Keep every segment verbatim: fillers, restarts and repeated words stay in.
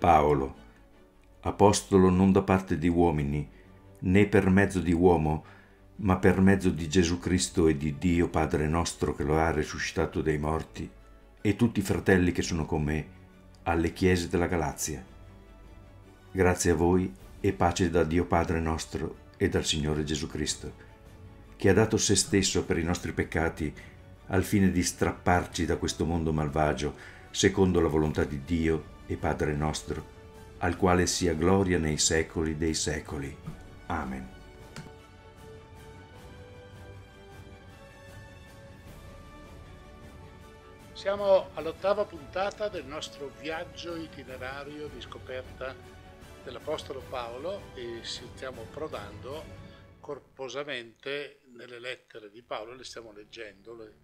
Paolo, apostolo non da parte di uomini, né per mezzo di uomo, ma per mezzo di Gesù Cristo e di Dio Padre nostro che lo ha risuscitato dai morti, e tutti i fratelli che sono con me, alle chiese della Galazia. Grazie a voi e pace da Dio Padre nostro e dal Signore Gesù Cristo, che ha dato se stesso per i nostri peccati al fine di strapparci da questo mondo malvagio, secondo la volontà di Dio e Padre nostro, al quale sia gloria nei secoli dei secoli. Amen. Siamo all'ottava puntata del nostro viaggio itinerario di scoperta dell'Apostolo Paolo e stiamo approdando corposamente nelle lettere di Paolo, le stiamo leggendo, le,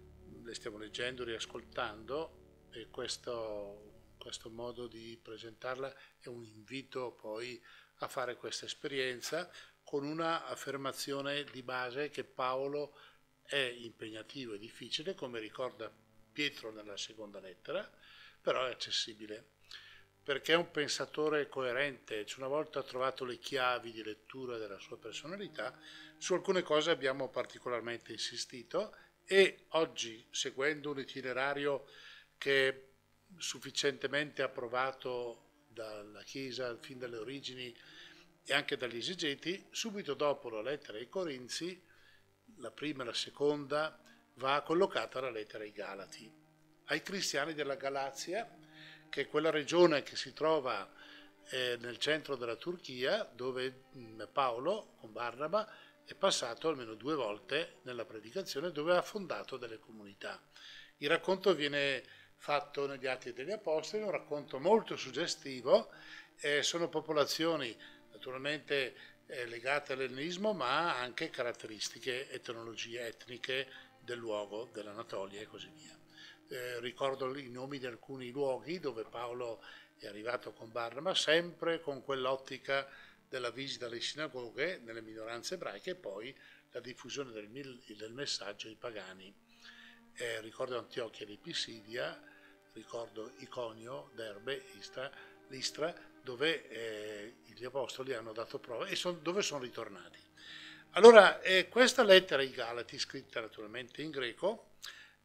le stiamo leggendo, riascoltando, e questo, questo modo di presentarla è un invito poi a fare questa esperienza con una affermazione di base che Paolo è impegnativo e difficile, come ricorda Pietro nella seconda lettera, però è accessibile, perché è un pensatore coerente. Una volta trovato le chiavi di lettura della sua personalità, su alcune cose abbiamo particolarmente insistito, e oggi, seguendo un itinerario che è sufficientemente approvato dalla Chiesa fin dalle origini e anche dagli esegeti, subito dopo la lettera ai Corinzi, la prima e la seconda, va collocata la lettera ai Galati, ai cristiani della Galazia, che è quella regione che si trova eh, nel centro della Turchia, dove mh, Paolo con Barnaba è passato almeno due volte nella predicazione, dove ha fondato delle comunità. Il racconto viene fatto negli Atti degli Apostoli, un racconto molto suggestivo, eh, sono popolazioni naturalmente eh, legate all'ellenismo, ma anche caratteristiche, etnologie etniche del luogo, dell'Anatolia e così via. Eh, ricordo i nomi di alcuni luoghi dove Paolo è arrivato con Barnaba, sempre con quell'ottica della visita alle sinagoghe, nelle minoranze ebraiche, e poi la diffusione del, del messaggio ai pagani. Eh, ricordo Antiochia di Pisidia, ricordo Iconio, Derbe, Istra, Listra, dove eh, gli apostoli hanno dato prova e son, dove sono ritornati. Allora, eh, questa lettera ai Galati, scritta naturalmente in greco,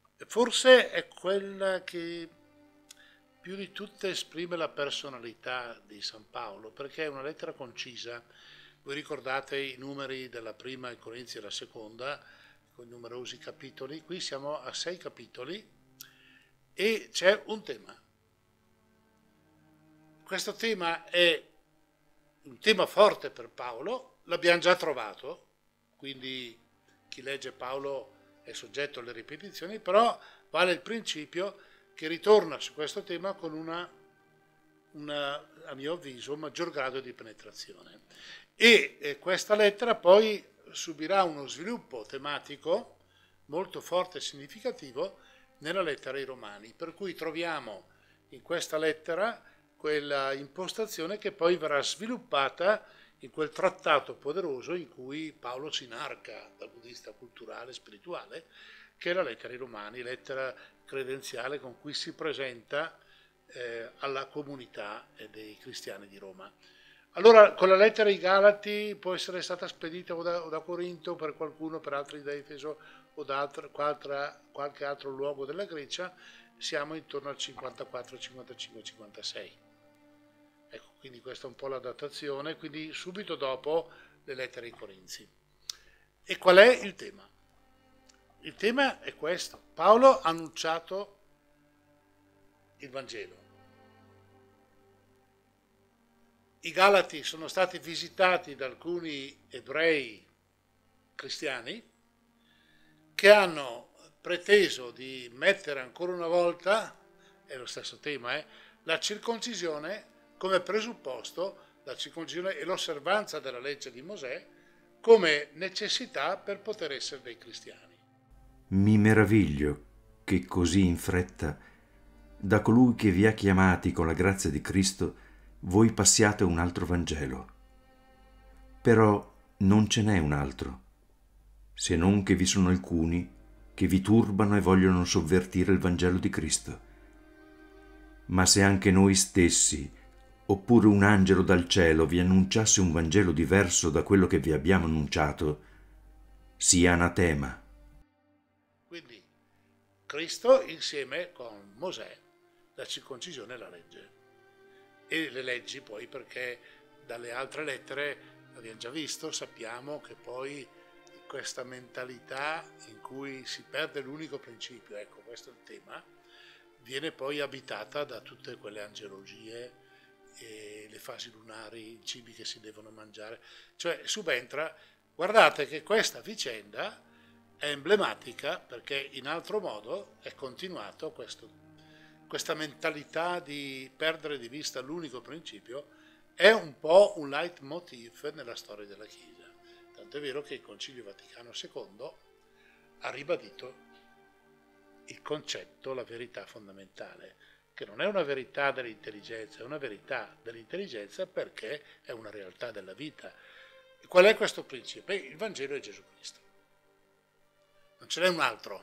forse è quella che più di tutte esprime la personalità di San Paolo, perché è una lettera concisa. Voi ricordate i numeri della prima ai Corinzi e della seconda, con numerosi capitoli. Qui siamo a sei capitoli e c'è un tema. Questo tema è un tema forte per Paolo, l'abbiamo già trovato, quindi chi legge Paolo è soggetto alle ripetizioni, però vale il principio che ritorna su questo tema con una, una a mio avviso, un maggior grado di penetrazione. E eh, questa lettera poi subirà uno sviluppo tematico molto forte e significativo nella lettera ai Romani, per cui troviamo in questa lettera quella impostazione che poi verrà sviluppata in quel trattato poderoso in cui Paolo si inarca dal punto di vista culturale e spirituale, che è la lettera ai Romani, lettera credenziale con cui si presenta eh, alla comunità dei cristiani di Roma. Allora, con la lettera ai Galati può essere stata spedita o da, o da Corinto per qualcuno, per altri da Efeso o da altra, qualche, qualche altro luogo della Grecia, siamo intorno al cinquantaquattro, cinquantacinque, cinquantasei. Ecco, quindi questa è un po' la datazione, quindi subito dopo le lettere ai Corinzi. E qual è il tema? Il tema è questo. Paolo ha annunciato il Vangelo. I Galati sono stati visitati da alcuni ebrei cristiani che hanno preteso di mettere ancora una volta, è lo stesso tema, eh, la circoncisione come presupposto, la circoncisione e l'osservanza della legge di Mosè come necessità per poter essere dei cristiani. Mi meraviglio che così in fretta, da colui che vi ha chiamati con la grazia di Cristo, voi passiate un altro Vangelo. Però non ce n'è un altro, se non che vi sono alcuni che vi turbano e vogliono sovvertire il Vangelo di Cristo. Ma se anche noi stessi oppure un angelo dal cielo vi annunciasse un Vangelo diverso da quello che vi abbiamo annunciato, sia anatema. Quindi Cristo insieme con Mosè, la circoncisione e la legge. E le leggi poi, perché dalle altre lettere, abbiamo già visto, sappiamo che poi questa mentalità in cui si perde l'unico principio, ecco questo è il tema, viene poi abitata da tutte quelle angelogie e le fasi lunari, i cibi che si devono mangiare, cioè subentra, guardate che questa vicenda è emblematica perché in altro modo è continuato questo, questa mentalità di perdere di vista l'unico principio, è un po' un leitmotiv nella storia della Chiesa. Tanto è vero che il Concilio Vaticano secondo ha ribadito il concetto, la verità fondamentale, che non è una verità dell'intelligenza, è una verità dell'intelligenza perché è una realtà della vita. E qual è questo principio? Beh, il Vangelo è Gesù Cristo. Non ce n'è un altro.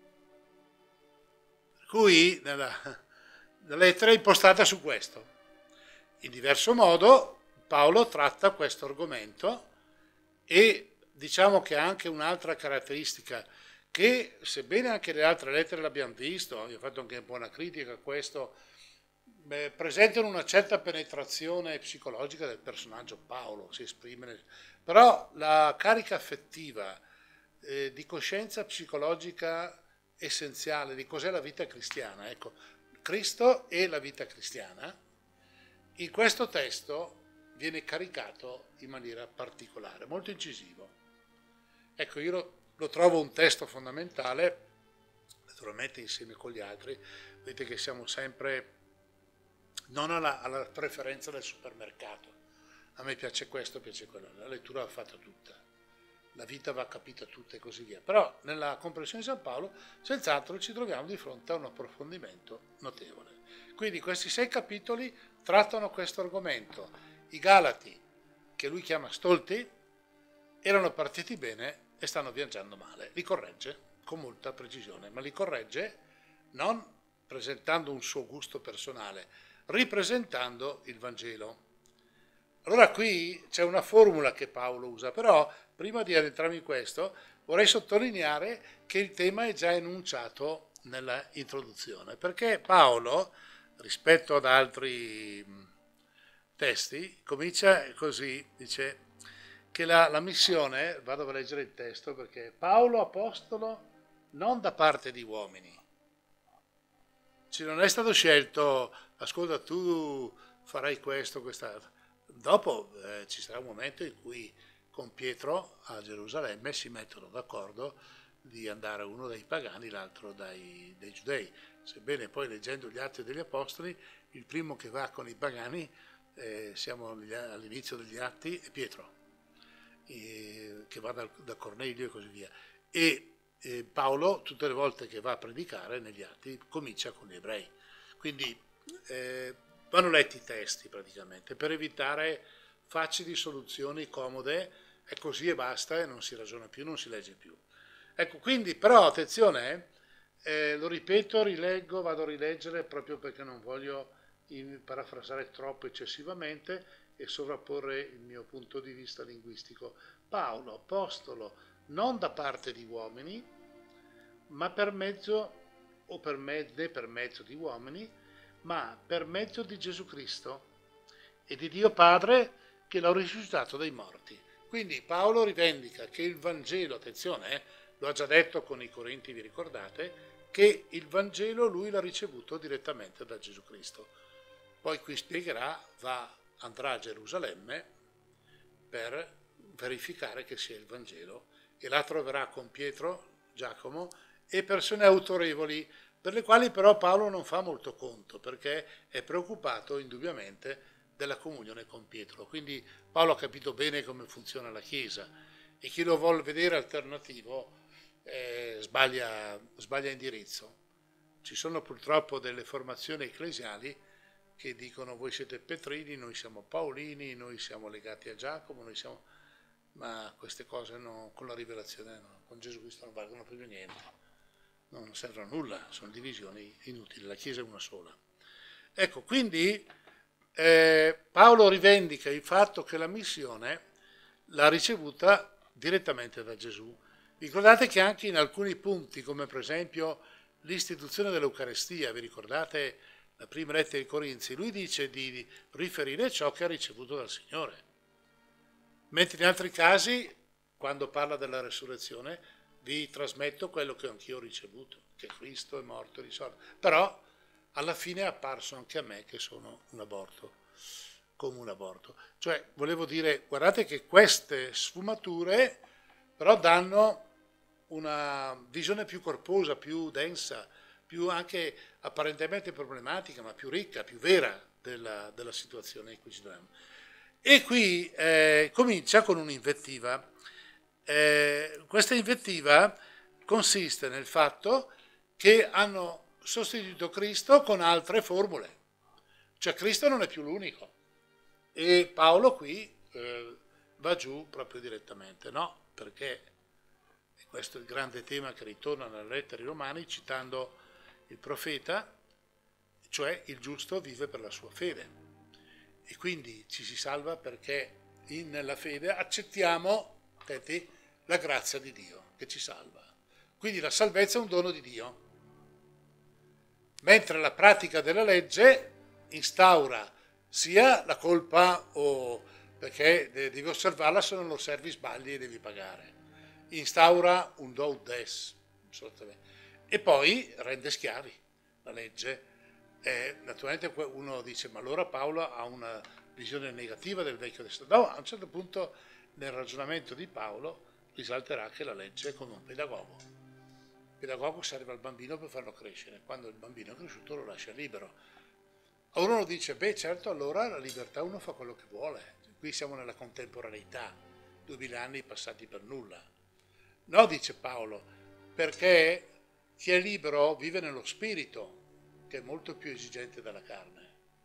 Per cui nella, la lettera è impostata su questo. In diverso modo Paolo tratta questo argomento e diciamo che ha anche un'altra caratteristica che, sebbene anche le altre lettere l'abbiamo visto, io ho fatto anche un po' una critica a questo, beh, presentano una certa penetrazione psicologica del personaggio Paolo, si esprime, nel, però la carica affettiva eh, di coscienza psicologica essenziale di cos'è la vita cristiana, ecco, Cristo e la vita cristiana, in questo testo viene caricato in maniera particolare, molto incisivo. Ecco, io lo, lo trovo un testo fondamentale, naturalmente insieme con gli altri, vedete che siamo sempre non alla, alla preferenza del supermercato. A me piace questo, piace quello, la lettura va fatta tutta, la vita va capita tutta e così via. Però nella comprensione di San Paolo, senz'altro ci troviamo di fronte a un approfondimento notevole. Quindi questi sei capitoli trattano questo argomento. I Galati, che lui chiama stolti, erano partiti bene e stanno viaggiando male. Li corregge con molta precisione, ma li corregge non presentando un suo gusto personale, ripresentando il Vangelo. Allora qui c'è una formula che Paolo usa, però prima di addentrarmi in questo vorrei sottolineare che il tema è già enunciato nella introduzione, perché Paolo, rispetto ad altri testi, comincia così, dice che la, la missione, vado a leggere il testo perché Paolo apostolo non da parte di uomini, cioè non è stato scelto, ascolta tu farai questo, quest'altro, dopo eh, ci sarà un momento in cui con Pietro a Gerusalemme si mettono d'accordo di andare uno dai pagani, l'altro dai, dai giudei, sebbene poi leggendo gli Atti degli Apostoli il primo che va con i pagani, eh, siamo all'inizio degli Atti, è Pietro, eh, che va da, da Cornelio e così via. E eh, Paolo, tutte le volte che va a predicare negli Atti, comincia con gli ebrei. Quindi eh, vanno letti i testi praticamente, per evitare facili soluzioni comode, è così e basta, e non si ragiona più, non si legge più. Ecco, quindi, però, attenzione, eh, lo ripeto, rileggo, vado a rileggere proprio perché non voglio in, parafrasare troppo eccessivamente e sovrapporre il mio punto di vista linguistico. Paolo, apostolo, non da parte di uomini, ma per mezzo, o per me, né per mezzo di uomini, ma per mezzo di Gesù Cristo e di Dio Padre che l'ha risuscitato dai morti. Quindi Paolo rivendica che il Vangelo, attenzione, eh, lo ha già detto con i Corinti, vi ricordate, che il Vangelo lui l'ha ricevuto direttamente da Gesù Cristo. Poi qui spiegherà, va, andrà a Gerusalemme per verificare che sia il Vangelo e là troverà con Pietro, Giacomo e persone autorevoli per le quali però Paolo non fa molto conto perché è preoccupato indubbiamente della comunione con Pietro. Quindi Paolo ha capito bene come funziona la Chiesa e chi lo vuole vedere alternativo eh, sbaglia, sbaglia indirizzo. Ci sono purtroppo delle formazioni ecclesiali che dicono voi siete Petrini, noi siamo Paolini, noi siamo legati a Giacomo, noi siamo... ma queste cose no, con la rivelazione no, con Gesù Cristo non valgono più niente. Non servono a nulla, sono divisioni inutili, la Chiesa è una sola. Ecco, quindi eh, Paolo rivendica il fatto che la missione l'ha ricevuta direttamente da Gesù. Ricordate che anche in alcuni punti, come per esempio l'istituzione dell'Eucarestia, vi ricordate la prima lettera ai Corinzi, lui dice di riferire ciò che ha ricevuto dal Signore. Mentre in altri casi, quando parla della resurrezione, vi trasmetto quello che anch'io ho ricevuto, che Cristo è morto e risorto. Però alla fine è apparso anche a me che sono un aborto, come un aborto. Cioè, volevo dire, guardate che queste sfumature però danno una visione più corposa, più densa, più anche apparentemente problematica, ma più ricca, più vera della, della situazione in cui ci troviamo. E qui eh, comincia con un'invettiva. Eh, questa invettiva consiste nel fatto che hanno sostituito Cristo con altre formule. Cioè Cristo non è più l'unico. E Paolo qui eh, va giù proprio direttamente, no? Perché questo è il grande tema che ritorna nelle lettere ai Romani, citando il profeta, cioè il giusto vive per la sua fede. E quindi ci si salva perché in, nella fede accettiamo, senti, la grazia di Dio che ci salva. Quindi la salvezza è un dono di Dio. Mentre la pratica della legge instaura sia la colpa o perché devi osservarla, se non lo osservi sbagli e devi pagare. Instaura un do ut des, e poi rende schiavi la legge. Eh, naturalmente uno dice, ma allora Paolo ha una visione negativa del Vecchio Testamento. No, a un certo punto nel ragionamento di Paolo risalterà che la legge è come un pedagogo. Il pedagogo serve al bambino per farlo crescere, quando il bambino è cresciuto lo lascia libero. Allora uno dice, beh certo, allora la libertà uno fa quello che vuole. Qui siamo nella contemporaneità, duemila anni passati per nulla. No, dice Paolo, perché chi è libero vive nello spirito, che è molto più esigente della carne.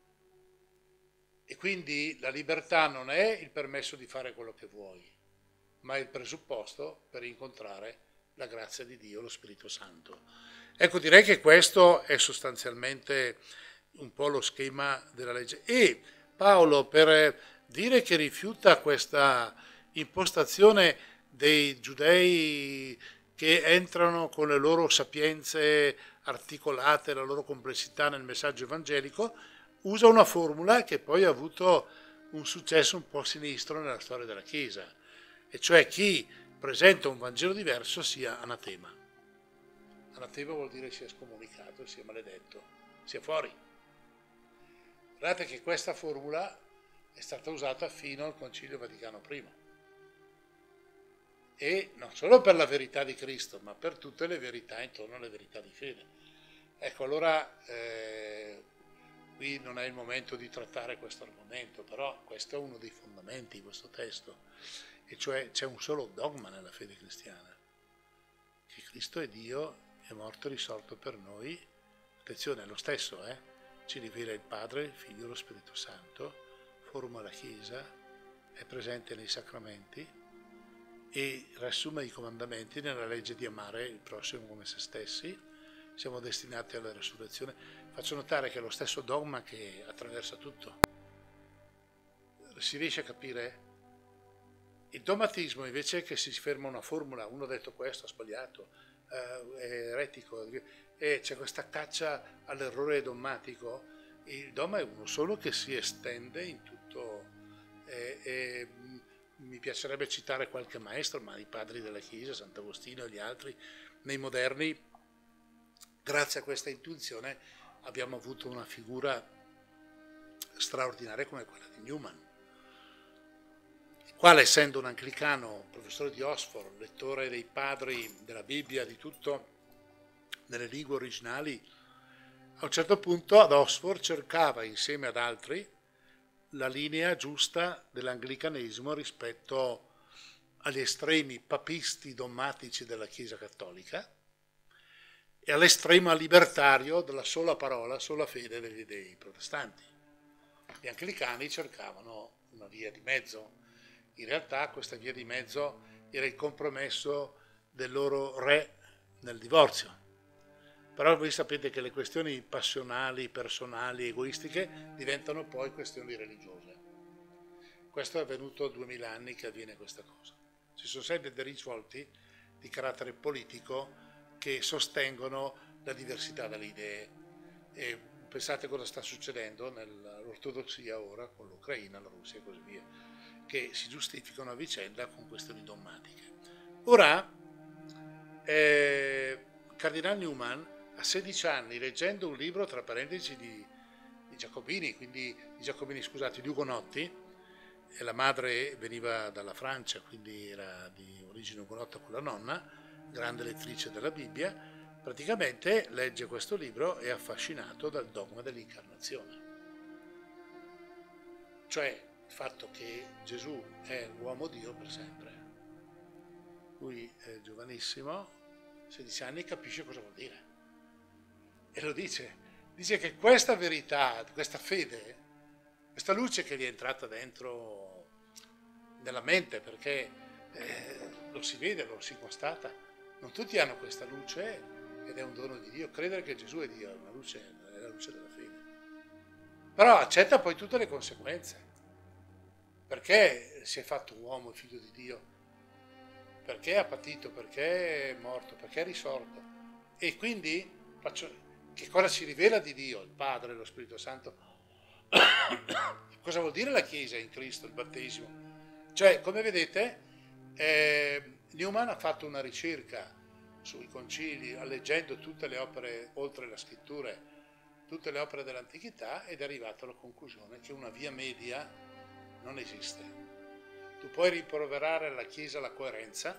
E quindi la libertà non è il permesso di fare quello che vuoi, ma è il presupposto per incontrare la grazia di Dio, lo Spirito Santo. Ecco, direi che questo è sostanzialmente un po' lo schema della legge. E Paolo, per dire che rifiuta questa impostazione dei giudei che entrano con le loro sapienze articolate, la loro complessità nel messaggio evangelico, usa una formula che poi ha avuto un successo un po' sinistro nella storia della Chiesa, e cioè chi presenta un Vangelo diverso sia anatema. Anatema vuol dire sia scomunicato, sia maledetto, sia fuori. Guardate che questa formula è stata usata fino al Concilio Vaticano primo. E non solo per la verità di Cristo, ma per tutte le verità intorno alle verità di fede. Ecco, allora eh, qui non è il momento di trattare questo argomento, però questo è uno dei fondamenti di questo testo, e cioè c'è un solo dogma nella fede cristiana, che Cristo è Dio, è morto e risorto per noi. Attenzione, è lo stesso, eh? Ci rivela il Padre, il Figlio e lo Spirito Santo, forma la Chiesa, è presente nei sacramenti e riassume i comandamenti nella legge di amare il prossimo come se stessi. Siamo destinati alla resurrezione. Faccio notare che è lo stesso dogma che attraversa tutto. Si riesce a capire? Il dogmatismo invece che si ferma una formula, uno ha detto questo, ha sbagliato, eh, è eretico, e c'è questa caccia all'errore dogmatico. Il dogma è uno solo che si estende in tutto. Eh, eh, mi piacerebbe citare qualche maestro, ma i padri della Chiesa, Sant'Agostino e gli altri, nei moderni, grazie a questa intuizione abbiamo avuto una figura straordinaria come quella di Newman, il quale, essendo un anglicano, professore di Oxford, lettore dei padri della Bibbia, di tutto, nelle lingue originali, a un certo punto ad Oxford cercava, insieme ad altri, la linea giusta dell'anglicanesimo rispetto agli estremi papisti dogmatici della Chiesa Cattolica e all'estremo libertario della sola parola, sola fede degli dei protestanti. Gli anglicani cercavano una via di mezzo. In realtà questa via di mezzo era il compromesso del loro re nel divorzio. Però voi sapete che le questioni passionali, personali, egoistiche diventano poi questioni religiose. Questo è avvenuto a duemila anni che avviene questa cosa. Ci sono sempre dei risvolti di carattere politico che sostengono la diversità delle idee. E pensate cosa sta succedendo nell'ortodossia ora con l'Ucraina, la Russia e così via, che si giustificano a vicenda con questioni dogmatiche. Ora, eh, Cardinal Newman a sedici anni, leggendo un libro tra parentesi di, di Giacobini, quindi di Giacobini, scusate, di Ugonotti, e la madre veniva dalla Francia, quindi era di origine ugonotta con la nonna, grande lettrice della Bibbia, praticamente legge questo libro e è affascinato dal dogma dell'incarnazione. Cioè il fatto che Gesù è uomo Dio per sempre. Lui è giovanissimo, sedici anni, capisce cosa vuol dire. E lo dice, dice che questa verità, questa fede, questa luce che gli è entrata dentro nella mente, perché eh, lo si vede, lo si constata, non tutti hanno questa luce ed è un dono di Dio. Credere che Gesù è Dio è una luce, è la luce della fede. Però accetta poi tutte le conseguenze. Perché si è fatto uomo, figlio di Dio? Perché ha patito, perché è morto, perché è risorto. E quindi faccio, che cosa ci rivela di Dio, il Padre, lo Spirito Santo? Cosa vuol dire la Chiesa in Cristo, il battesimo? Cioè, come vedete, eh, Newman ha fatto una ricerca sui concili, leggendo tutte le opere, oltre le scritture, tutte le opere dell'antichità, ed è arrivato alla conclusione che una via media non esiste. Tu puoi rimproverare alla Chiesa la coerenza,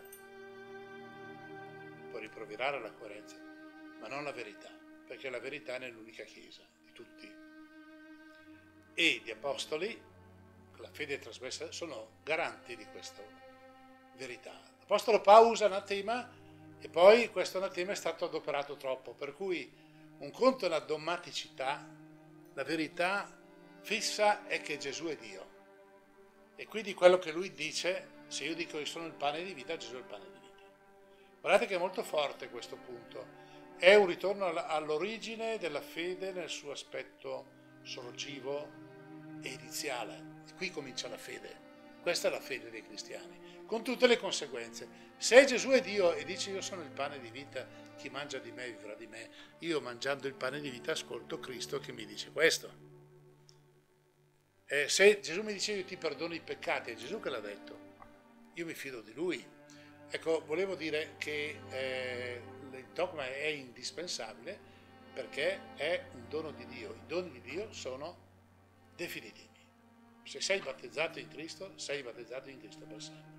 puoi rimproverare la coerenza, ma non la verità, perché la verità è nell'unica Chiesa di tutti. E gli apostoli, la fede trasmessa, sono garanti di questa verità. L'apostolo Paolo usa anatema e poi questo anatema è stato adoperato troppo, per cui un conto è la dogmaticità, la verità fissa è che Gesù è Dio. E quindi quello che lui dice, se io dico che sono il pane di vita, Gesù è il pane di vita. Guardate che è molto forte questo punto. È un ritorno all'origine della fede nel suo aspetto sorgivo e iniziale. Qui comincia la fede. Questa è la fede dei cristiani, con tutte le conseguenze. Se Gesù è Dio e dice io sono il pane di vita, chi mangia di me vivrà di me, io mangiando il pane di vita ascolto Cristo che mi dice questo. Eh, se Gesù mi dice io ti perdono i peccati, è Gesù che l'ha detto, io mi fido di Lui. Ecco, volevo dire che eh, il dogma è indispensabile perché è un dono di Dio. I doni di Dio sono definitivi. Se sei battezzato in Cristo, sei battezzato in Cristo per sempre.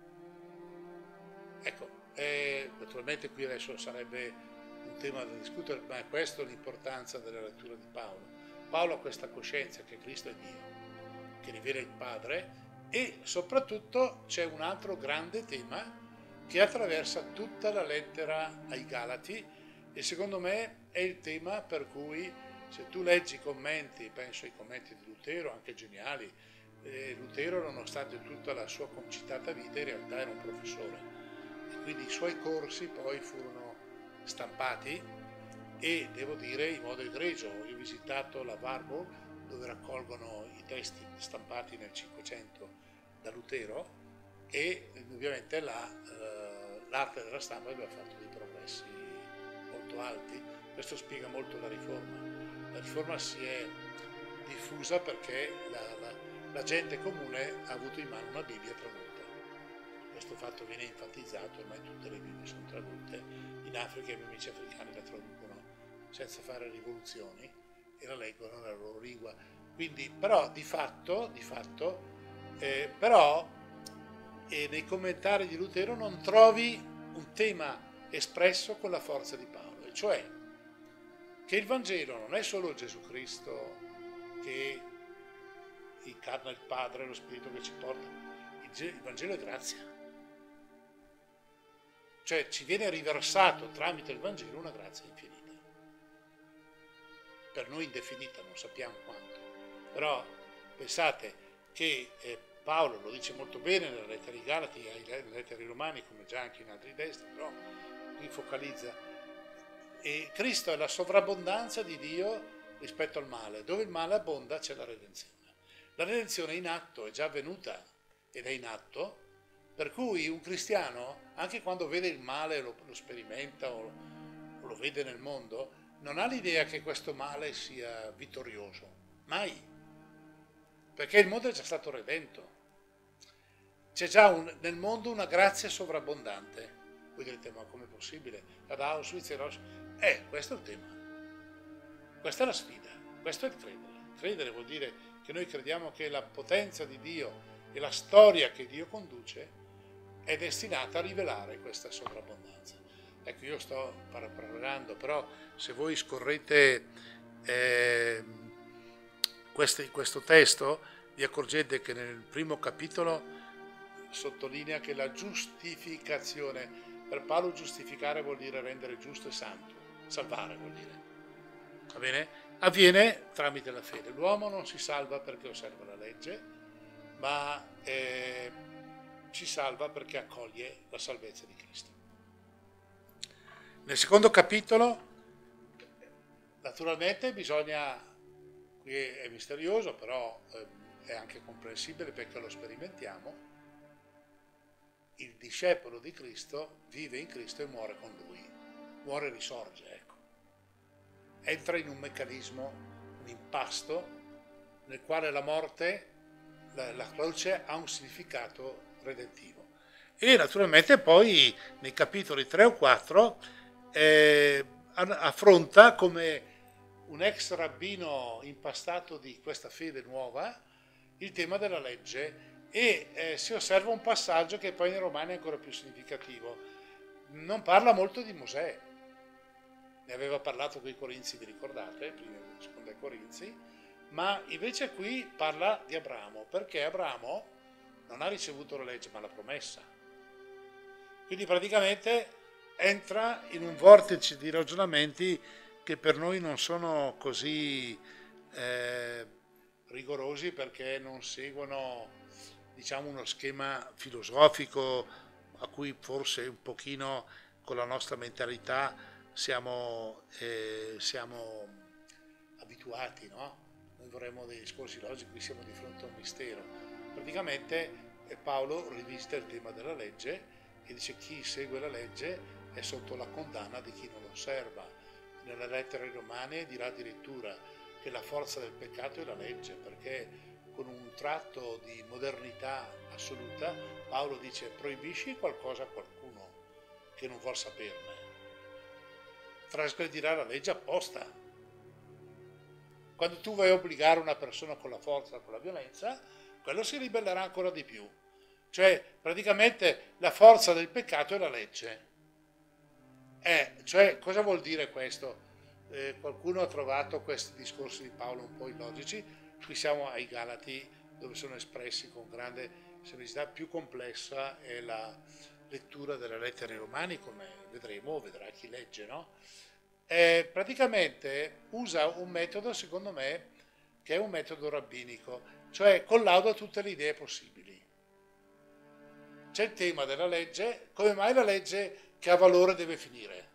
Ecco, eh, naturalmente qui adesso sarebbe un tema da discutere, ma è questa l'importanza della lettura di Paolo. Paolo ha questa coscienza che Cristo è Dio, che rivela il Padre, e soprattutto c'è un altro grande tema che attraversa tutta la lettera ai Galati e secondo me è il tema per cui se tu leggi i commenti, penso ai commenti di Lutero, anche geniali, eh, Lutero nonostante tutta la sua concitata vita in realtà era un professore e quindi i suoi corsi poi furono stampati e devo dire in modo egregio. Io ho visitato la Warburg dove raccolgono i testi stampati nel Cinquecento da Lutero e ovviamente la, eh, l'arte della stampa aveva fatto dei progressi molto alti. Questo spiega molto la riforma. La riforma si è diffusa perché la, la, la gente comune ha avuto in mano una Bibbia tradotta. Questo fatto viene enfatizzato, ormai tutte le Bibbie sono tradotte. In Africa i miei amici africani la traducono senza fare rivoluzioni e la leggono nella loro lingua. Quindi, però, di fatto, di fatto eh, però, eh, nei commentari di Lutero non trovi un tema espresso con la forza di Paolo, e cioè che il Vangelo non è solo Gesù Cristo che incarna il Padre, lo Spirito che ci porta, il Vangelo è grazia. Cioè ci viene riversato tramite il Vangelo una grazia infinita. Per noi indefinita, non sappiamo quanto. Però pensate che eh, Paolo lo dice molto bene nella lettera ai Galati, nelle lettere ai Romani, come già anche in altri testi, però qui focalizza E Cristo è la sovrabbondanza di Dio rispetto al male. Dove il male abbonda c'è la redenzione. La redenzione è in atto, è già avvenuta ed è in atto, per cui un cristiano, anche quando vede il male, lo, lo sperimenta o, o lo vede nel mondo, non ha l'idea che questo male sia vittorioso, mai, perché il mondo è già stato redento. C'è già un, nel mondo una grazia sovrabbondante. Voi direte, ma com'è possibile? Ad Auschwitz e Rosh... Eh, questo è il tema. Questa è la sfida, questo è il credere. Credere vuol dire che noi crediamo che la potenza di Dio e la storia che Dio conduce è destinata a rivelare questa sovrabbondanza. Ecco, io sto parafrasando, però se voi scorrete eh, questo, questo testo, vi accorgete che nel primo capitolo sottolinea che la giustificazione, per Paolo giustificare vuol dire rendere giusto e santo, salvare vuol dire, va bene? Avviene tramite la fede. L'uomo non si salva perché osserva la legge, ma eh, ci salva perché accoglie la salvezza di Cristo. Nel secondo capitolo, naturalmente bisogna, qui è misterioso, però eh, è anche comprensibile perché lo sperimentiamo, il discepolo di Cristo vive in Cristo e muore con Lui, muore e risorge, ecco. Entra in un meccanismo, un impasto, nel quale la morte, la, la croce, ha un significato redentivo. E naturalmente poi nei capitoli tre o quattro eh, affronta come un ex rabbino impastato di questa fede nuova il tema della legge. E eh, si osserva un passaggio che poi nei Romani è ancora più significativo. Non parla molto di Mosè, ne aveva parlato con i Corinzi, vi ricordate, prima e seconda ai Corinzi, ma invece qui parla di Abramo, perché Abramo non ha ricevuto la legge ma la promessa. Quindi praticamente entra in un vortice di ragionamenti che per noi non sono così eh, rigorosi, perché non seguono, diciamo, uno schema filosofico a cui forse un pochino con la nostra mentalità siamo, eh, siamo abituati, no? Noi vorremmo dei discorsi logici, qui siamo di fronte a un mistero. Praticamente eh, Paolo rivisita il tema della legge e dice: chi segue la legge è sotto la condanna di chi non lo osserva. Nella lettera ai Romani dirà addirittura che la forza del peccato è la legge, perché con un tratto di modernità assoluta, Paolo dice: proibisci qualcosa a qualcuno che non vuol saperne, trasgredirà la legge apposta. Quando tu vai a obbligare una persona con la forza, con la violenza, quello si ribellerà ancora di più. Cioè, praticamente la forza del peccato è la legge. Eh, cioè, cosa vuol dire questo? Eh, qualcuno ha trovato questi discorsi di Paolo un po' illogici. Qui siamo ai Galati, dove sono espressi con grande semplicità. Più complessa è la lettura delle lettere ai Romani, come vedremo, vedrà chi legge, no? Eh, praticamente usa un metodo, secondo me, che è un metodo rabbinico, cioè collauda tutte le idee possibili. C'è il tema della legge: come mai la legge che ha valore deve finire?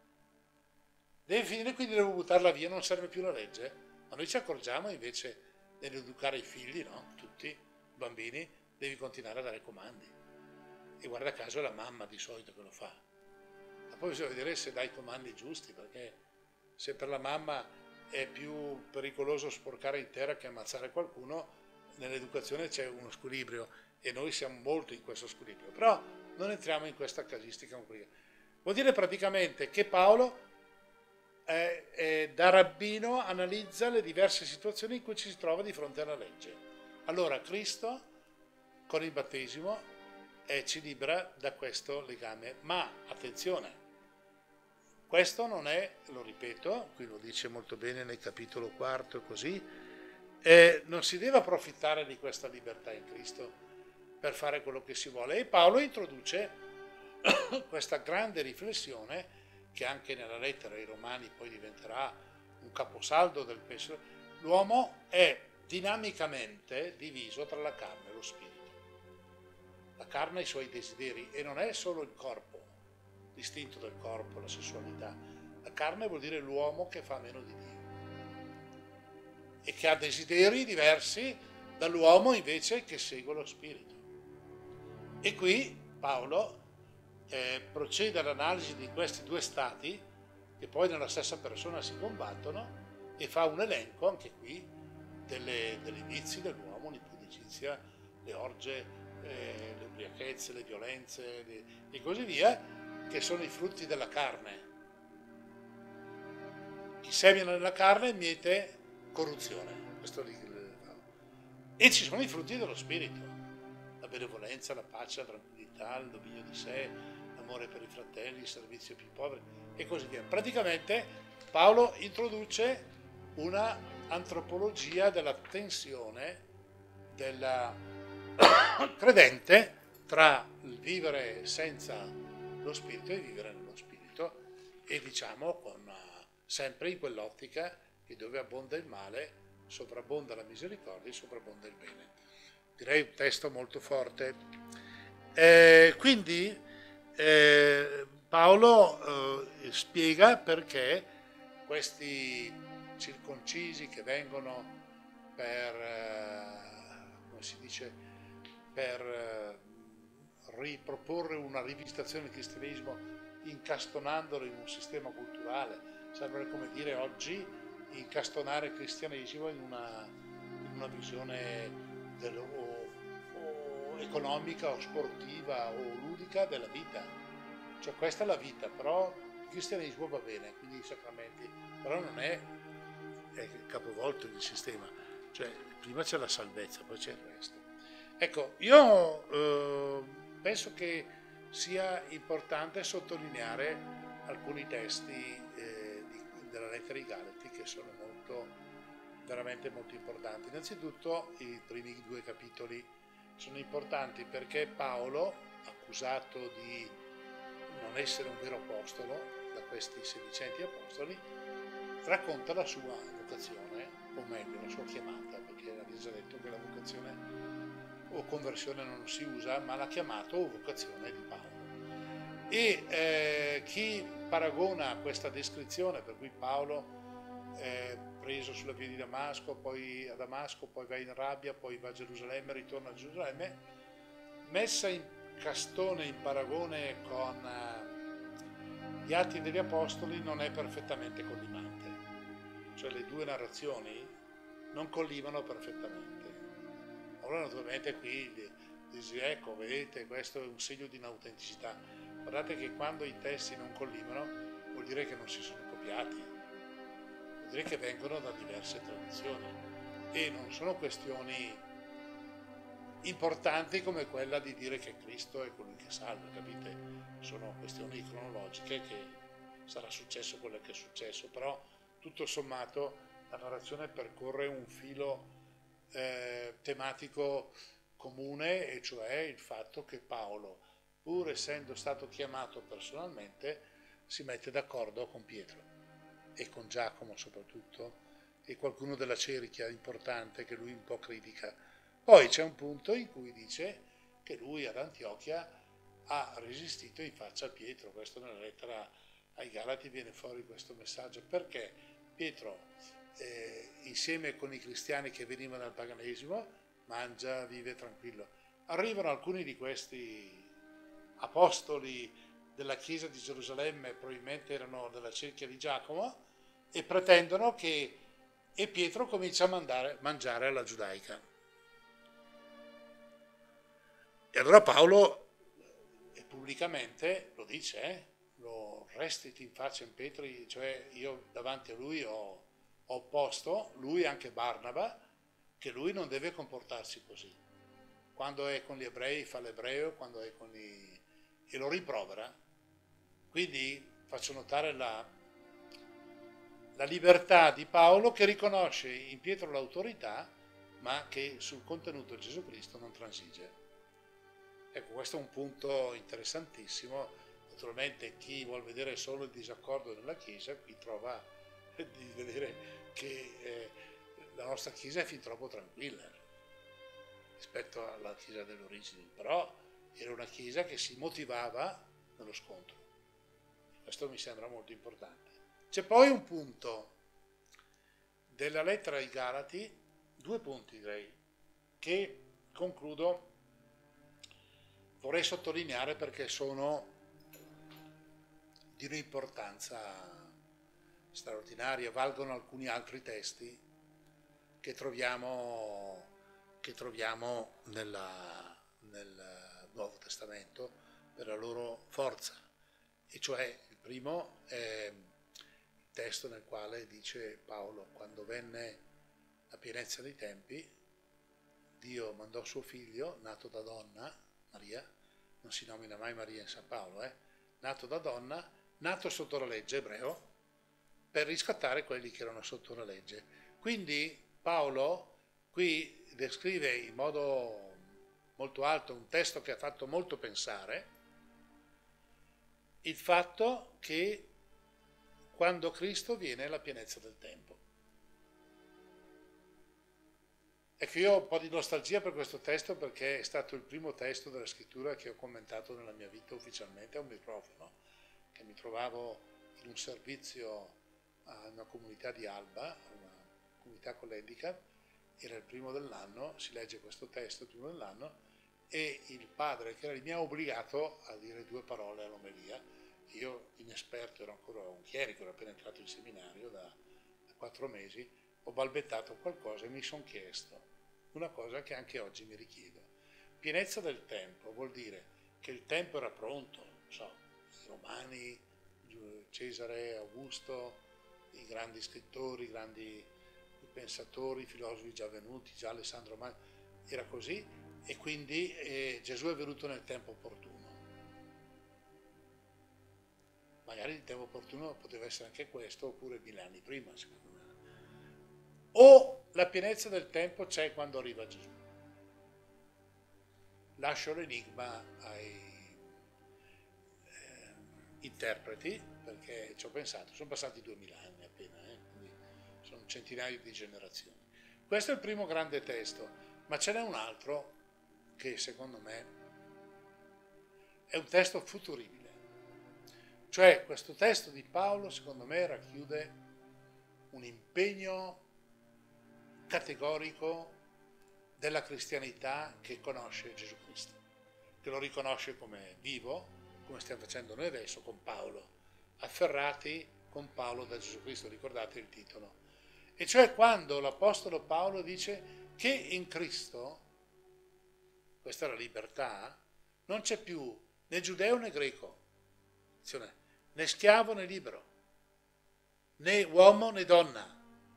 Deve finire, quindi devo buttarla via, non serve più la legge? Ma noi ci accorgiamo invece nell'educare i figli, no? Tutti i bambini, devi continuare a dare comandi. E guarda caso è la mamma di solito che lo fa. Ma poi bisogna vedere se dai i comandi giusti, perché se per la mamma è più pericoloso sporcare in terra che ammazzare qualcuno, nell'educazione c'è uno squilibrio e noi siamo molto in questo squilibrio. Però non entriamo in questa casistica complicata. Vuol dire praticamente che Paolo eh, eh, da rabbino analizza le diverse situazioni in cui ci si trova di fronte alla legge. Allora Cristo con il battesimo eh, ci libera da questo legame, ma attenzione, questo non è, lo ripeto, qui lo dice molto bene nel capitolo quarto e così, eh, non si deve approfittare di questa libertà in Cristo per fare quello che si vuole. E Paolo introduce questa grande riflessione che anche nella lettera ai Romani poi diventerà un caposaldo del pensiero. L'uomo è dinamicamente diviso tra la carne e lo spirito. La carne ha i suoi desideri e non è solo il corpo, l'istinto del corpo, la sessualità, La carne vuol dire l'uomo che fa meno di Dio e che ha desideri diversi dall'uomo invece che segue lo spirito. E qui Paolo eh, procede all'analisi di questi due stati che poi nella stessa persona si combattono e fa un elenco anche qui delle, degli vizi dell'uomo, l'impudicizia, le orge, eh, le ubriachezze, le violenze le, e così via, che sono i frutti della carne. Chi semina nella carne miete corruzione, questo lì. E ci sono i frutti dello spirito, la benevolenza, la pace, la tranquillità, il dominio di sé, l'amore per i fratelli, il servizio ai più poveri e così via. Praticamente Paolo introduce una antropologia della tensione del credente tra il vivere senza lo spirito e vivere nello spirito, e diciamo con, sempre in quell'ottica che dove abbonda il male sovrabbonda la misericordia e sovrabbonda il bene. Direi un testo molto forte. Eh, quindi eh, Paolo eh, spiega perché questi circoncisi che vengono per, eh, come si dice, per eh, riproporre una rivisitazione del cristianesimo incastonandolo in un sistema culturale, sembra come dire oggi incastonare il cristianesimo in una, in una visione del, o, o economica o sportiva o ludica della vita. Cioè questa è la vita, però il cristianesimo va bene, quindi i sacramenti, però non è, è capovolto il sistema, cioè prima c'è la salvezza, poi c'è il resto. Ecco, io eh, penso che sia importante sottolineare alcuni testi eh, di, della lettera ai Galati che sono molto, veramente molto importanti. Innanzitutto i primi due capitoli sono importanti perché Paolo, accusato di non essere un vero apostolo da questi sedicenti apostoli, racconta la sua vocazione, o meglio la sua chiamata, perché avete già detto che la vocazione o conversione non si usa, ma la chiamata o vocazione di Paolo. E eh, chi paragona questa descrizione per cui Paolo è preso sulla via di Damasco, poi a Damasco, poi va in rabbia, poi va a Gerusalemme, ritorna a Gerusalemme, messa in castone, in paragone con uh, gli Atti degli Apostoli, non è perfettamente collimante, cioè le due narrazioni non collimano perfettamente. Allora naturalmente qui dici, ecco, vedete, questo è un segno di inautenticità. Guardate che quando i testi non collimano vuol dire che non si sono copiati, vuol dire che vengono da diverse tradizioni e non sono questioni importanti come quella di dire che Cristo è colui che salva, capite? Sono questioni cronologiche che sarà successo quello che è successo, però tutto sommato la narrazione percorre un filo eh, tematico comune, e cioè il fatto che Paolo, pur essendo stato chiamato personalmente, si mette d'accordo con Pietro e con Giacomo soprattutto, e qualcuno della cerchia importante che lui un po' critica. Poi c'è un punto in cui dice che lui ad Antiochia ha resistito in faccia a Pietro. Questo nella lettera ai Galati viene fuori questo messaggio, perché Pietro eh, insieme con i cristiani che venivano dal paganesimo mangia, vive tranquillo. Arrivano alcuni di questi apostoli della chiesa di Gerusalemme, probabilmente erano della cerchia di Giacomo, e pretendono che e Pietro comincia a mandare, mangiare alla giudaica. E allora Paolo eh, pubblicamente lo dice, eh, lo restiti in faccia in Pietro, cioè io davanti a lui ho, ho opposto, lui e anche Barnaba, che lui non deve comportarsi così. Quando è con gli ebrei fa l'ebreo, quando è con i... e lo rimprovera. Quindi faccio notare la, la libertà di Paolo, che riconosce in Pietro l'autorità, ma che sul contenuto di Gesù Cristo non transige. Ecco, questo è un punto interessantissimo. Naturalmente chi vuol vedere solo il disaccordo della Chiesa qui trova di vedere che eh, la nostra Chiesa è fin troppo tranquilla rispetto alla Chiesa delle origini, però era una Chiesa che si motivava nello scontro. Questo mi sembra molto importante. C'è poi un punto della lettera ai Galati, due punti direi, che concludo, vorrei sottolineare perché sono di un'importanza straordinaria, valgono alcuni altri testi che troviamo, che troviamo nella, nel Nuovo Testamento per la loro forza. E cioè il primo è il testo nel quale dice Paolo: quando venne la pienezza dei tempi, Dio mandò suo figlio, nato da donna, Maria, non si nomina mai Maria in San Paolo, eh? nato da donna, nato sotto la legge, ebreo, per riscattare quelli che erano sotto la legge. Quindi Paolo qui descrive in modo molto alto un testo che ha fatto molto pensare, il fatto che quando Cristo viene la pienezza del tempo. Ecco, io ho un po' di nostalgia per questo testo perché è stato il primo testo della scrittura che ho commentato nella mia vita ufficialmente a un microfono, che mi trovavo in un servizio a una comunità di Alba, una comunità collendica, era il primo dell'anno, si legge questo testo il primo dell'anno, e il padre che era lì mi ha obbligato a dire due parole all'omelia. Io, inesperto, ero ancora un chierico, ero appena entrato in seminario da, da quattro mesi, ho balbettato qualcosa e mi sono chiesto una cosa che anche oggi mi richiedo. Pienezza del tempo vuol dire che il tempo era pronto, non so, i romani, Cesare, Augusto, i grandi scrittori, i grandi pensatori, i filosofi già venuti, già Alessandro Magno, era così, e quindi eh, Gesù è venuto nel tempo opportuno. Magari il tempo opportuno poteva essere anche questo, oppure mille anni prima, secondo me. O la pienezza del tempo c'è quando arriva Gesù. Lascio l'enigma ai eh, interpreti, perché ci ho pensato, sono passati duemila anni appena, eh, quindi sono un centinaio di generazioni. Questo è il primo grande testo, ma ce n'è un altro che secondo me è un testo futuribile. Cioè questo testo di Paolo secondo me racchiude un impegno categorico della cristianità che conosce Gesù Cristo, che lo riconosce come vivo, come stiamo facendo noi adesso con Paolo, afferrati con Paolo da Gesù Cristo, ricordate il titolo. E cioè quando l'Apostolo Paolo dice che in Cristo, questa è la libertà, non c'è più né giudeo né greco, né schiavo né libero, né uomo né donna,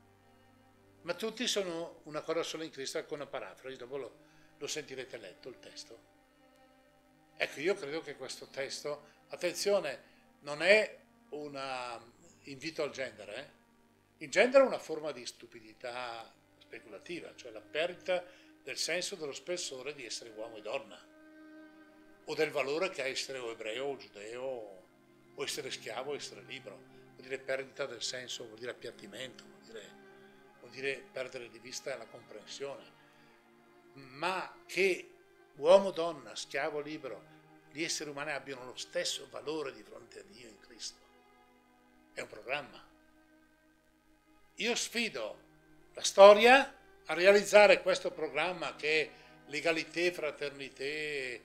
ma tutti sono una cosa sola in Cristo, con una parafrasi, dopo lo, lo sentirete letto il testo. Ecco, io credo che questo testo, attenzione, non è un invito al genere, eh? Il genere è una forma di stupidità speculativa, cioè la perdita del senso dello spessore di essere uomo e donna, o del valore che ha essere o ebreo o giudeo, o essere schiavo o essere libero. Vuol dire perdita del senso, vuol dire appiattimento, vuol dire, vuol dire perdere di vista la comprensione. Ma che uomo, donna, schiavo, libero, gli esseri umani abbiano lo stesso valore di fronte a Dio in Cristo è un programma. Io sfido la storia a realizzare questo programma che è legalité, fraternité,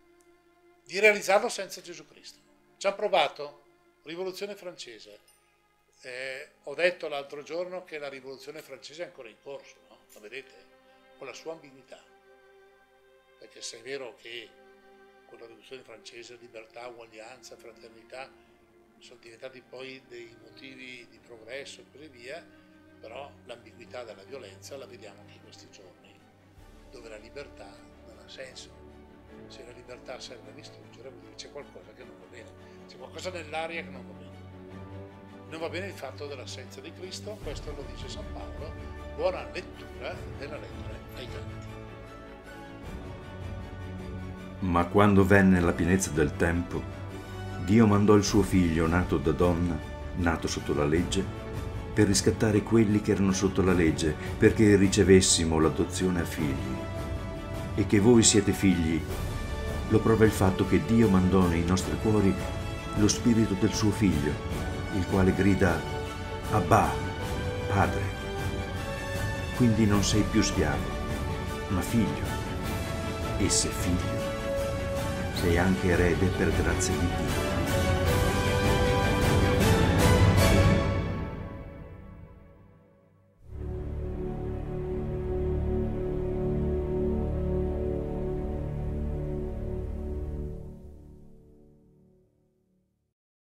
di realizzarlo senza Gesù Cristo. Ci hanno provato, rivoluzione francese. Eh, ho detto l'altro giorno che la rivoluzione francese è ancora in corso, no? Lo vedete? Con la sua ambiguità. Perché se è vero che con la rivoluzione francese libertà, uguaglianza, fraternità sono diventati poi dei motivi di progresso e così via, però l'ambiguità della violenza la vediamo anche in questi giorni, dove la libertà non ha senso. Se la libertà serve a distruggere, vuol dire che c'è qualcosa che non va bene, c'è qualcosa nell'aria che non va bene. Non va bene il fatto dell'assenza di Cristo, questo lo dice San Paolo. Buona lettura della lettera ai Galati. Ma quando venne la pienezza del tempo, Dio mandò il suo figlio nato da donna, nato sotto la legge, per riscattare quelli che erano sotto la legge, perché ricevessimo l'adozione a figli. E che voi siete figli, lo prova il fatto che Dio mandò nei nostri cuori lo spirito del suo figlio, il quale grida Abba, Padre. Quindi non sei più schiavo, ma figlio. E se figlio, sei anche erede per grazia di Dio.